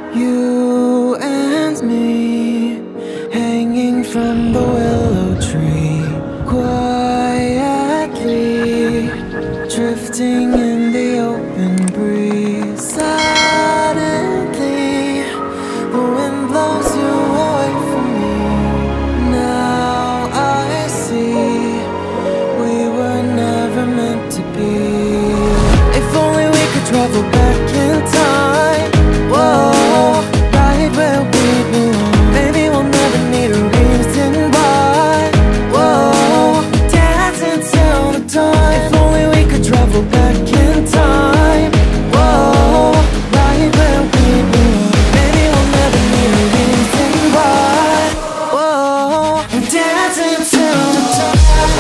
You and me, hanging from the willow tree, quietly drifting in the open breeze. Suddenly, the wind blows you away from me. Now I see we were never meant to be. If only we could travel back in time. Whoa, right where we belong. Maybe we'll never need a reason why. Whoa, dancing till the dawn. If only we could travel back in time. Whoa, right where we belong. Maybe we'll never need a reason why. Whoa, dancing till the dawn.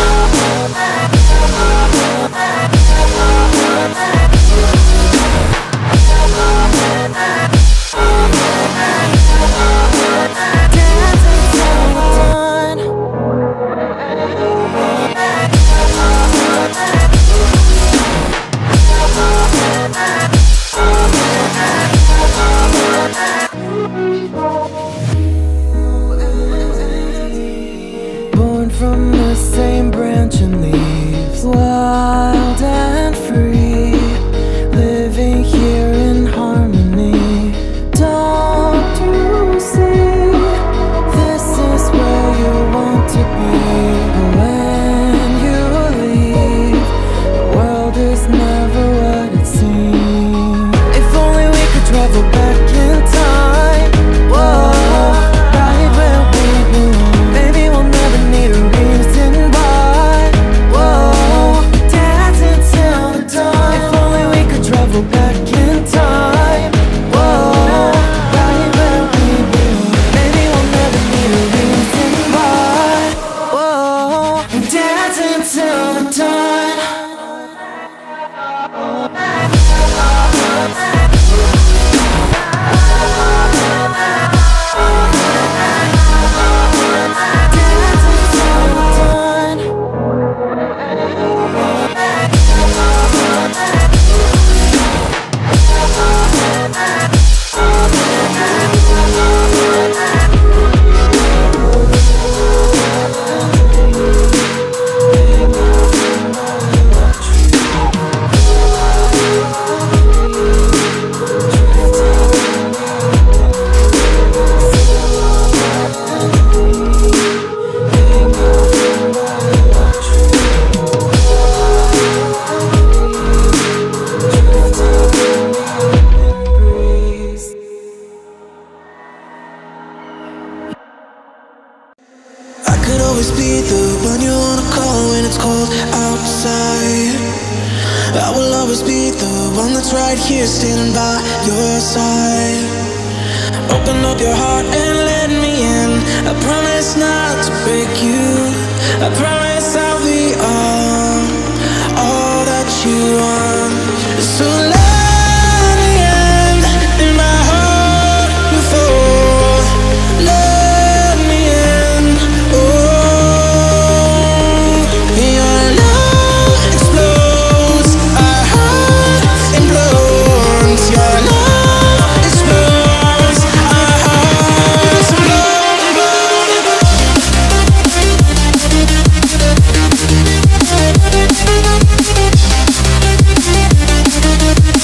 Born from the same branch and leaves, wild and free, living here in harmony. Don't you see, this is where you want to be. But when you leave, the world is never what it seems. If only we could travel back in time. Whoa, right where we belong. Maybe we'll never need a reason why. Whoa, dancing till the dawn. If only we could travel back in time. Whoa, right where we belong. Maybe we'll never need a reason why. Whoa, dancing till the dawn. Could always be the one you wanna call when it's cold outside. I will always be the one that's right here standing by your side. Open up your heart and let me in. I promise not to break you. I promise I'll be all that you want. So let the end in my heart before. Let me in. Oh, your love explodes. Our heart implodes. Your love explodes. Our hearts implode.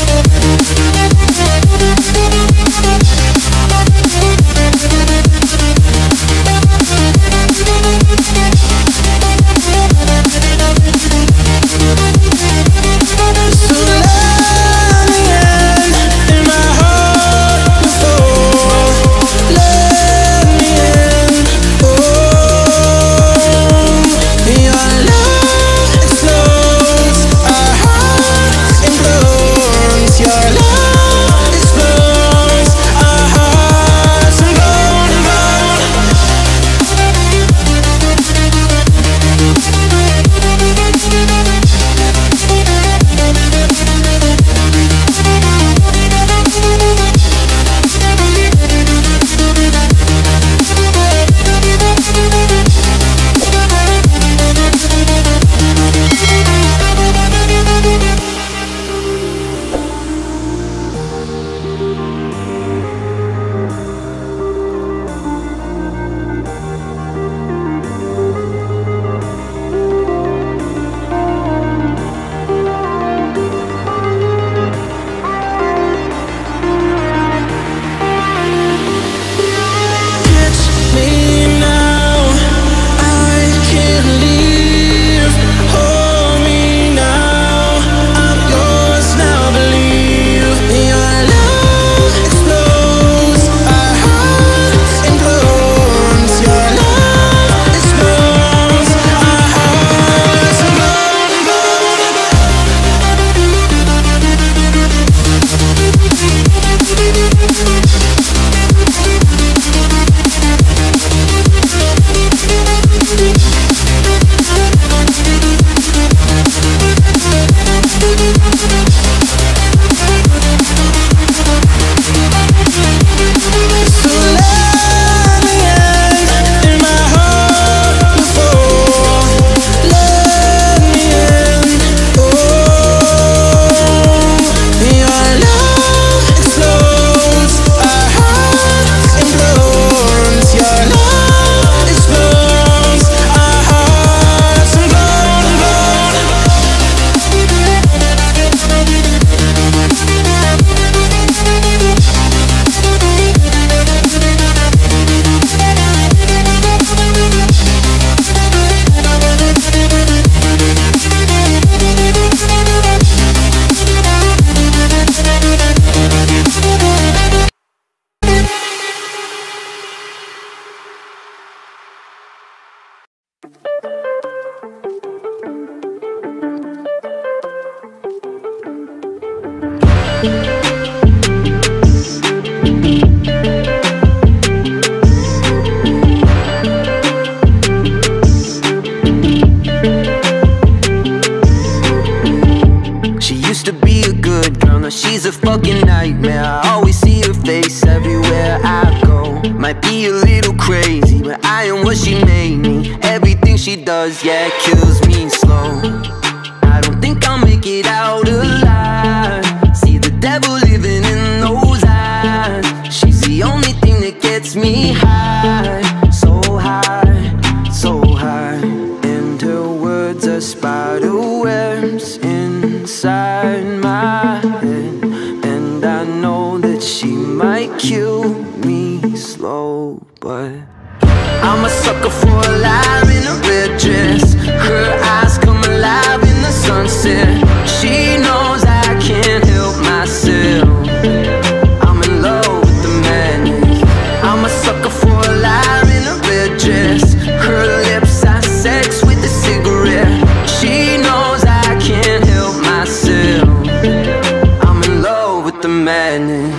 She's a fucking nightmare. I always see her face everywhere I go. Might be a little crazy, but I am what she made me. Everything she does, yeah, kills me slow. I don't think I'll make it out alive. See the devil living in those eyes. She's the only thing that gets me high. So high, so high. And her words are spider webs inside my head. And I know that she might kill me slow, but I'm a sucker for a lie in a red dress. Her eyes come alive in the sunset. She knows I can't help myself. I'm in love with the madness. I'm a sucker for a lie in a red dress. Her lips have sex with a cigarette. She knows I can't help myself. I'm in love with the madness.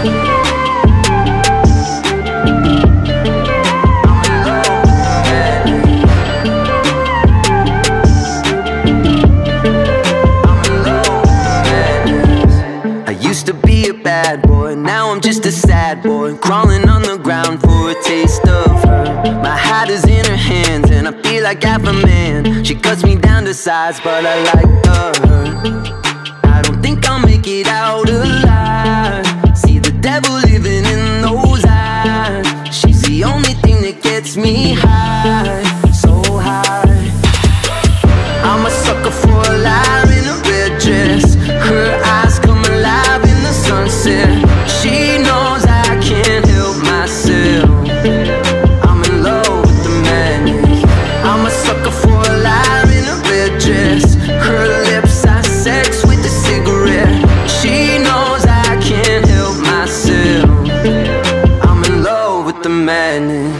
Bad boy, now I'm just a sad boy, crawling on the ground for a taste of her. My hat is in her hands and I feel like half a man. She cuts me down to size, but I like the hurt. I don't think I'll make it out alive. See the devil living in those eyes. She's the only thing that gets me high, so high. I'm a sucker for a lie in a red dress. Her eyes come alive in the sunset. She knows I can't help myself. I'm in love with the madness. I'm a sucker for a lie in a red dress. Her lips have sex with a cigarette. She knows I can't help myself. I'm in love with the madness.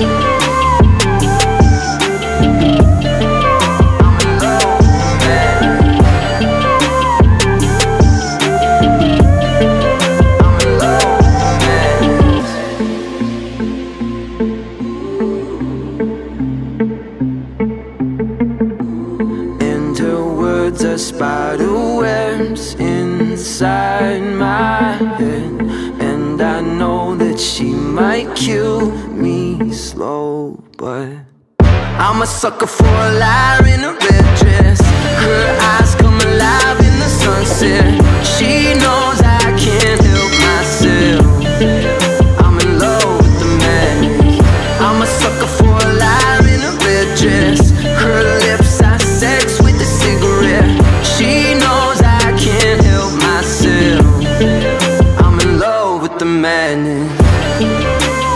Spider webs inside my head. And I know that she might kill me slow, but I'm a sucker for a liar in a red dress. Her eyes come alive in the sunset. She knows I can't help myself. I'm in love with the madness. I'm a sucker for a liar in a red dress. Her lips have sex with a cigarette. She knows I can't help myself. I'm in love with the madness.